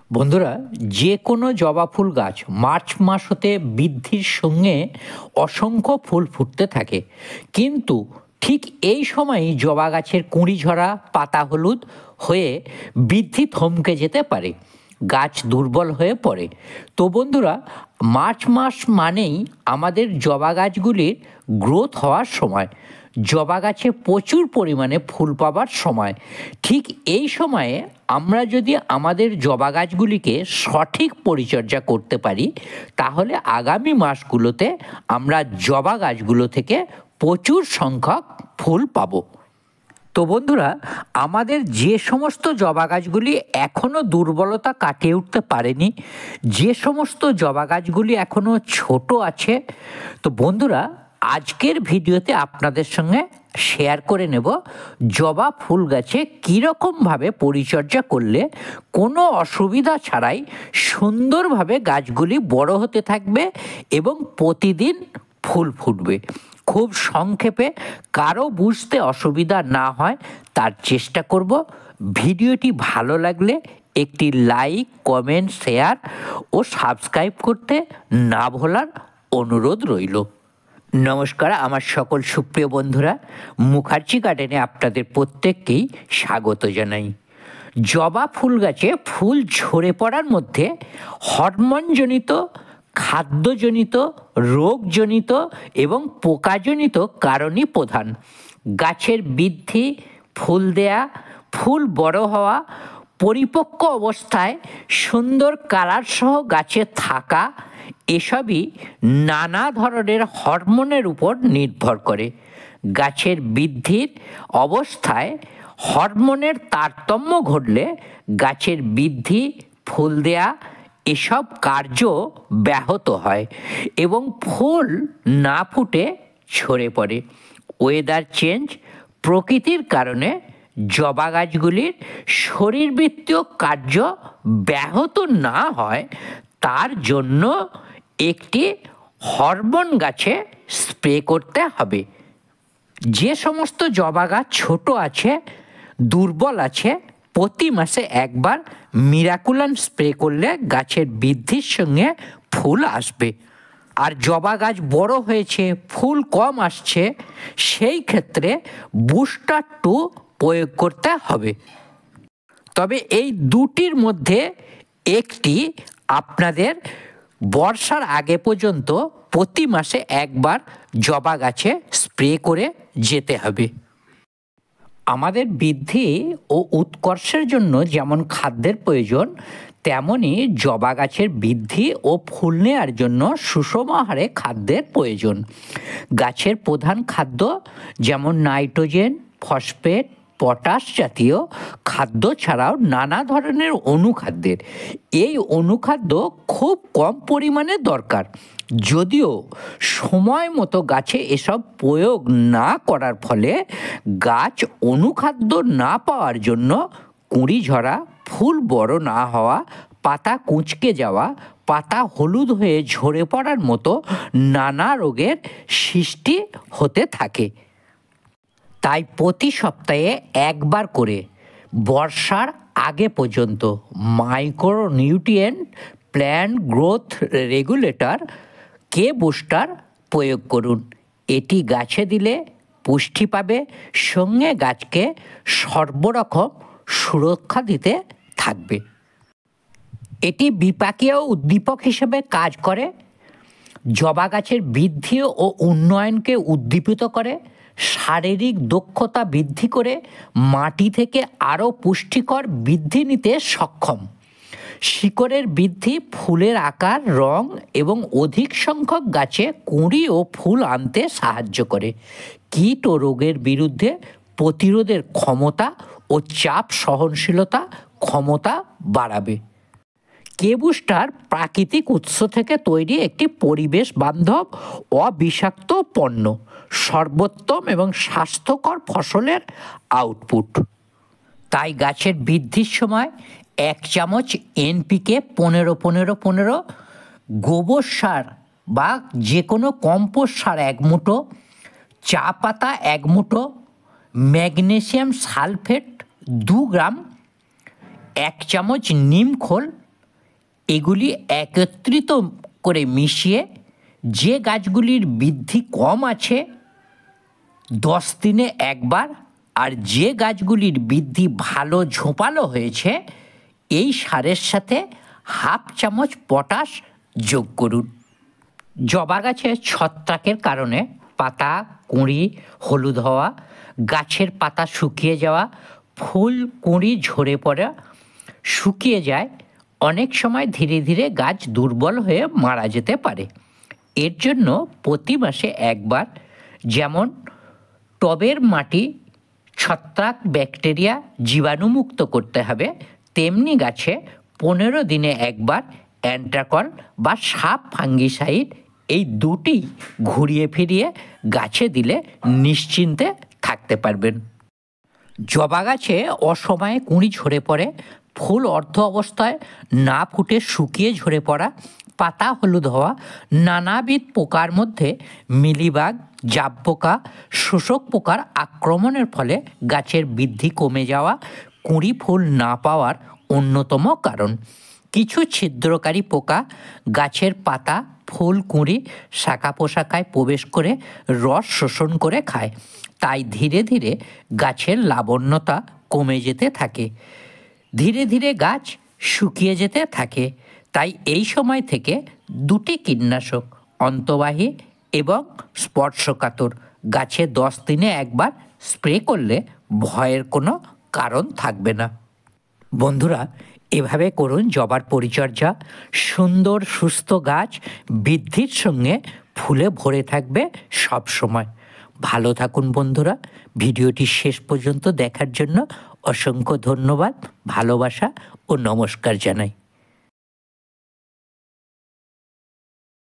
বন্ধুরা, যে কোনো জবা ফুল গাছ মার্চ মাস হতে বৃদ্ধির সঙ্গে অসংখ্য ফুল ফুটতে থাকে, কিন্তু ঠিক এই সময়ই জবা গাছের কুঁড়ি ঝরা, পাতা হলুদ হয়ে বৃদ্ধি থমকে যেতে পারে, গাছ দুর্বল হয়ে পড়ে। তো বন্ধুরা, মার্চ মাস মানেই আমাদের জবা গাছগুলির গ্রোথ হওয়ার সময়, জবা গাছে প্রচুর পরিমাণে ফুল পাবার সময়। ঠিক এই সময়ে আমরা যদি আমাদের জবা গাছগুলিকে সঠিক পরিচর্যা করতে পারি, তাহলে আগামী মাসগুলোতে আমরা জবা গাছগুলো থেকে প্রচুর সংখ্যক ফুল পাবো। তো বন্ধুরা, আমাদের যে সমস্ত জবা গাছগুলি এখনও দুর্বলতা কাটিয়ে উঠতে পারেনি, যে সমস্ত জবা গাছগুলি এখনও ছোট আছে, তো বন্ধুরা, আজকের ভিডিওতে আপনাদের সঙ্গে শেয়ার করে নেব জবা ফুল গাছে কীরকমভাবে পরিচর্যা করলে কোনো অসুবিধা ছাড়াই সুন্দরভাবে গাছগুলি বড় হতে থাকবে এবং প্রতিদিন ফুল ফুটবে। খুব সংক্ষেপে, কারো বুঝতে অসুবিধা না হয় তার চেষ্টা করব। ভিডিওটি ভালো লাগলে একটি লাইক, কমেন্ট, শেয়ার ও সাবস্ক্রাইব করতে না ভোলার অনুরোধ রইল। নমস্কার আমার সকল সুপ্রিয় বন্ধুরা, মুখার্জি গার্ডেনে আপনাদের প্রত্যেককেই স্বাগত জানাই। জবা ফুল গাছে ফুল ঝরে পড়ার মধ্যে হরমোনজনিত, খাদ্যজনিত, রোগজনিত এবং পোকাজনিত কারণই প্রধান। গাছের বৃদ্ধি, ফুল দেয়া, ফুল বড় হওয়া, পরিপক্ক অবস্থায় সুন্দর কালার সহ গাছে থাকা, এসবই নানা ধরনের হরমোনের উপর নির্ভর করে। গাছের বৃদ্ধির অবস্থায় হরমোনের তারতম্য ঘটলে গাছের বৃদ্ধি, ফুল দেয়া এসব কার্য ব্যাহত হয় এবং ফুল না ফুটে ঝরে পড়ে। ওয়েদার চেঞ্জ, প্রকৃতির কারণে জবা গাছগুলির শরীরবৃত্তীয় কার্য ব্যাহত না হয়, তার জন্য একটি হরমোন গাছে স্প্রে করতে হবে। যে সমস্ত জবা গাছ ছোট আছে, দুর্বল আছে, প্রতি মাসে একবার মিরাকুলান স্প্রে করলে গাছের বৃদ্ধির সঙ্গে ফুল আসবে। আর জবা গাছ বড় হয়েছে, ফুল কম আসছে, সেই ক্ষেত্রে বুস্টার 2 প্রয়োগ করতে হবে। তবে এই দুটির মধ্যে একটি আপনাদের বর্ষার আগে পর্যন্ত প্রতি মাসে একবার জবা গাছে স্প্রে করে যেতে হবে। আমাদের বৃদ্ধি ও উৎকর্ষের জন্য যেমন খাদ্যের প্রয়োজন, তেমনই জবা গাছের বৃদ্ধি ও ফুল নেওয়ার জন্য সুষম হারে খাদ্যের প্রয়োজন। গাছের প্রধান খাদ্য যেমন নাইট্রোজেন, ফসফেট, পটাশ জাতীয় খাদ্য ছাড়াও নানা ধরনের অনুখাদ্যের, এই অনুখাদ্য খুব কম পরিমাণে দরকার। যদিও সময় মতো গাছে এসব প্রয়োগ না করার ফলে গাছ অনুখাদ্য না পাওয়ার জন্য কুঁড়ি ঝরা, ফুল বড় না হওয়া, পাতা কুঁচকে যাওয়া, পাতা হলুদ হয়ে ঝরে পড়ার মতো নানা রোগের সৃষ্টি হতে থাকে। তাই প্রতি সপ্তাহে একবার করে বর্ষার আগে পর্যন্ত মাইক্রোনিউট্রিয়েন্ট প্ল্যান্ট গ্রোথ রেগুলেটর কে বুস্টার প্রয়োগ করুন। এটি গাছে দিলে পুষ্টি পাবে, সঙ্গে গাছকে সর্বরকম সুরক্ষা দিতে থাকবে। এটি বিপাকীয় উদ্দীপক হিসেবে কাজ করে, জবা গাছের বৃদ্ধি ও উন্নয়নকে উদ্দীপিত করে, শারীরিক দক্ষতা বৃদ্ধি করে মাটি থেকে আরও পুষ্টিকর বৃদ্ধি নিতে সক্ষম। শিকড়ের বৃদ্ধি, ফুলের আকার, রং এবং অধিক সংখ্যক গাছে কুঁড়ি ও ফুল আনতে সাহায্য করে। কীট ও রোগের বিরুদ্ধে প্রতিরোধের ক্ষমতা ও চাপ সহনশীলতা ক্ষমতা বাড়াবে। কে বুস্টার প্রাকৃতিক উৎস থেকে তৈরি একটি পরিবেশ বান্ধব, অবিষাক্ত পণ্য, সর্বোত্তম এবং স্বাস্থ্যকর ফসলের আউটপুট। তাই গাছের বৃদ্ধির সময় 1 চামচ NPK 15-15-15, গোবর সার বা যে কোনো কম্পোস্ট সার 1 মুঠো, চা পাতা 1 মুঠো, ম্যাগনেসিয়াম সালফেট 2 গ্রাম, 1 চামচ নিম খোল এগুলি একত্রিত করে মিশিয়ে যে গাছগুলির বৃদ্ধি কম আছে 10 দিনে একবার, আর যে গাছগুলির বৃদ্ধি ভালো ঝোপালো হয়েছে এই সারের সাথে হাফ চামচ পটাশ যোগ করুন। জবা গাছে ছত্রাকের কারণে পাতা, কুঁড়ি হলুদ হওয়া, গাছের পাতা শুকিয়ে যাওয়া, ফুল কুঁড়ি ঝরে পড়া, শুকিয়ে যায়, অনেক সময় ধীরে ধীরে গাছ দুর্বল হয়ে মারা যেতে পারে। এর জন্য প্রতি মাসে একবার, যেমন টবের মাটি ছত্রাক ব্যাকটেরিয়া জীবাণুমুক্ত করতে হবে, তেমনি গাছে 15 দিনে একবার অ্যান্ট্রাকল বা সাপ ফাঙ্গিসাইড এই দুটি ঘুরিয়ে ফিরিয়ে গাছে দিলে নিশ্চিন্তে থাকতে পারবেন। জবা গাছে অসময়ে কুঁড়ি ঝরে পড়ে, ফুল অর্ধ অবস্থায় না ফুটে শুকিয়ে ঝরে পড়া, পাতা হলুদ হওয়া, নানাবিধ পোকার মধ্যে মিলিবাগ, জাব পোকা, শোষক পোকার আক্রমণের ফলে গাছের বৃদ্ধি কমে যাওয়া কুঁড়ি ফুল না পাওয়ার অন্যতম কারণ। কিছু ছিদ্রকারী পোকা গাছের পাতা, ফুল, কুঁড়ি, শাখা পোশাখায় প্রবেশ করে রস শোষণ করে খায়, তাই ধীরে ধীরে গাছের লাবণ্যতা কমে যেতে থাকে, ধীরে ধীরে গাছ শুকিয়ে যেতে থাকে। তাই এই সময় থেকে দুটি কীটনাশক অন্তবাহী এবং স্পর্শকাতর গাছে 10 দিনে একবার স্প্রে করলে ভয়ের কোনো কারণ থাকবে না। বন্ধুরা, এভাবে করুন জবার পরিচর্যা, সুন্দর সুস্থ গাছ বৃদ্ধির সঙ্গে ফুলে ভরে থাকবে সব সময়। ভালো থাকুন বন্ধুরা। ভিডিওটি শেষ পর্যন্ত দেখার জন্য অসংখ্য ধন্যবাদ, ভালোবাসা ও নমস্কার জানাই।